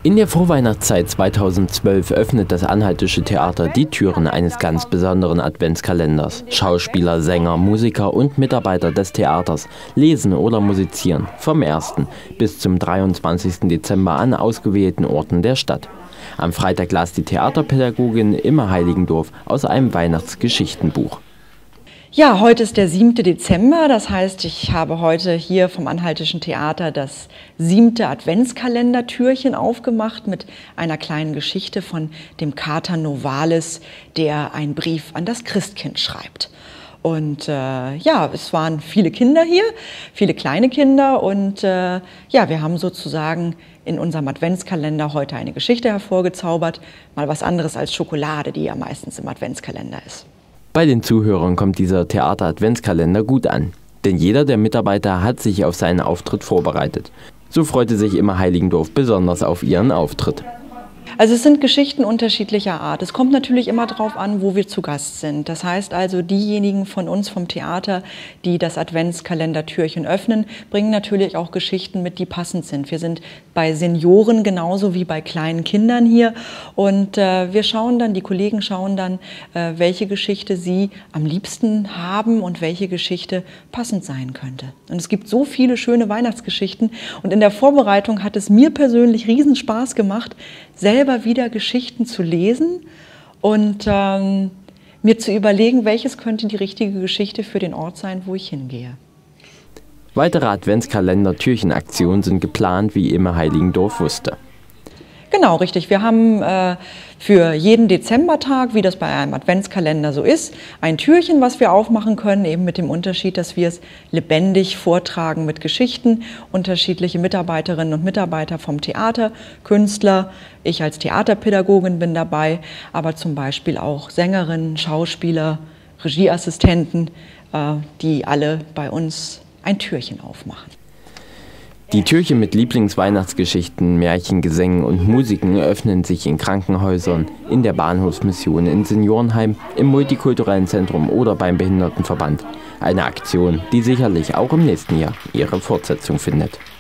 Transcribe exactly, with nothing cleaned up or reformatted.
In der Vorweihnachtszeit zweitausendzwölf öffnet das Anhaltische Theater die Türen eines ganz besonderen Adventskalenders. Schauspieler, Sänger, Musiker und Mitarbeiter des Theaters lesen oder musizieren vom ersten bis zum dreiundzwanzigsten Dezember an ausgewählten Orten der Stadt. Am Freitag las die Theaterpädagogin Imme Heiligendorf aus einem Weihnachtsgeschichtenbuch. Ja, heute ist der siebte Dezember, das heißt, ich habe heute hier vom Anhaltischen Theater das siebte Adventskalendertürchen aufgemacht mit einer kleinen Geschichte von dem Kater Novalis, der einen Brief an das Christkind schreibt. Und äh, ja, es waren viele Kinder hier, viele kleine Kinder und äh, ja, wir haben sozusagen in unserem Adventskalender heute eine Geschichte hervorgezaubert, mal was anderes als Schokolade, die ja meistens im Adventskalender ist. Bei den Zuhörern kommt dieser Theater-Adventskalender gut an, denn jeder der Mitarbeiter hat sich auf seinen Auftritt vorbereitet. So freute sich Imme Heiligendorf besonders auf ihren Auftritt. Also es sind Geschichten unterschiedlicher Art. Es kommt natürlich immer darauf an, wo wir zu Gast sind. Das heißt also, diejenigen von uns vom Theater, die das Adventskalendertürchen öffnen, bringen natürlich auch Geschichten mit, die passend sind. Wir sind bei Senioren genauso wie bei kleinen Kindern hier und äh, wir schauen dann, die Kollegen schauen dann, äh, welche Geschichte sie am liebsten haben und welche Geschichte passend sein könnte. Und es gibt so viele schöne Weihnachtsgeschichten und in der Vorbereitung hat es mir persönlich riesen Spaß gemacht, selber wieder Geschichten zu lesen und ähm, mir zu überlegen, welches könnte die richtige Geschichte für den Ort sein, wo ich hingehe. Weitere Adventskalender-Türchenaktionen sind geplant, wie Imme Heiligendorf wusste. Genau, richtig. Wir haben äh, für jeden Dezembertag, wie das bei einem Adventskalender so ist, ein Türchen, was wir aufmachen können, eben mit dem Unterschied, dass wir es lebendig vortragen mit Geschichten. Unterschiedliche Mitarbeiterinnen und Mitarbeiter vom Theater, Künstler, ich als Theaterpädagogin bin dabei, aber zum Beispiel auch Sängerinnen, Schauspieler, Regieassistenten, äh, die alle bei uns ein Türchen aufmachen. Die Türchen mit Lieblingsweihnachtsgeschichten, Märchen, Gesängen und Musiken öffnen sich in Krankenhäusern, in der Bahnhofsmission, in Seniorenheim, im multikulturellen Zentrum oder beim Behindertenverband. Eine Aktion, die sicherlich auch im nächsten Jahr ihre Fortsetzung findet.